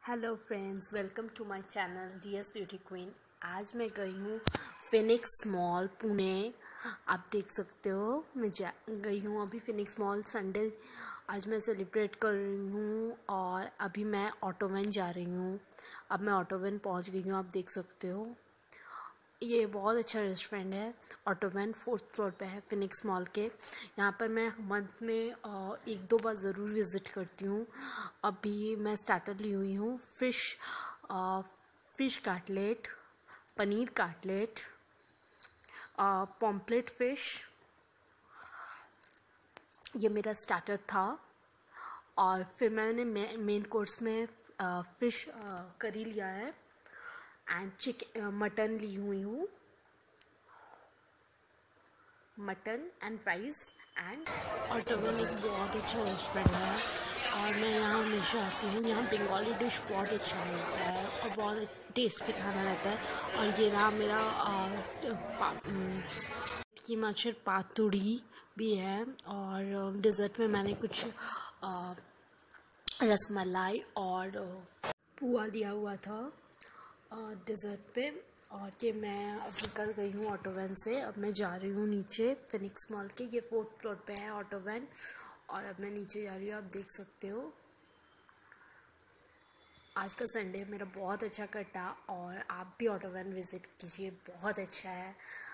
Hello friends, welcome to my channel DS beauty queen. आज मैं गई हूँ फिनिक्स मॉल पुणे। आप देख सकते हो मैं गई हूँ अभी फिनिक्स मॉल। संडे आज मैं सेलिब्रेट कर रही हूँ और अभी मैं ऑटोवन जा रही हूँ। अब मैं ऑटोवन पहुँच गई हूँ, आप देख सकते हो। ये बहुत अच्छा रेस्टोरेंट है। ऑटोवन 4th फ्लोर पे है फिनिक्स मॉल के। यहाँ पर मैं मंथ में एक दो बार ज़रूर विज़िट करती हूँ। अभी मैं स्टार्टर ली हुई हूँ fish cutlet, paneer cutlet, pomfret fish. ये मेरा स्टार्टर था। और फिर मैंने मेन कोर्स में फ़िश करी लिया है एंड मटन ली हुई हूँ, मटन एंड राइस एंड। ऑटोवन एक बहुत अच्छा रेस्टोरेंट है और मैं यहाँ हमेशा आती हूँ। यहाँ बंगाली डिश बहुत अच्छा मिलता है और बहुत टेस्टी खाना रहता है। और ये रहा मेरा की मच्छर पातुड़ी भी है। और डिज़र्ट में मैंने कुछ रसमलाई और पुआ दिया हुआ था डिज़र्ट पे। और ये मैं अब निकल गई हूँ ऑटो वैन से। अब मैं जा रही हूँ नीचे फिनिक्स मॉल के। ये 4th फ्लोर पे है ऑटो वैन और अब मैं नीचे जा रही हूँ, आप देख सकते हो। आज का संडे मेरा बहुत अच्छा कटा और आप भी ऑटो वैन विज़िट कीजिए, बहुत अच्छा है।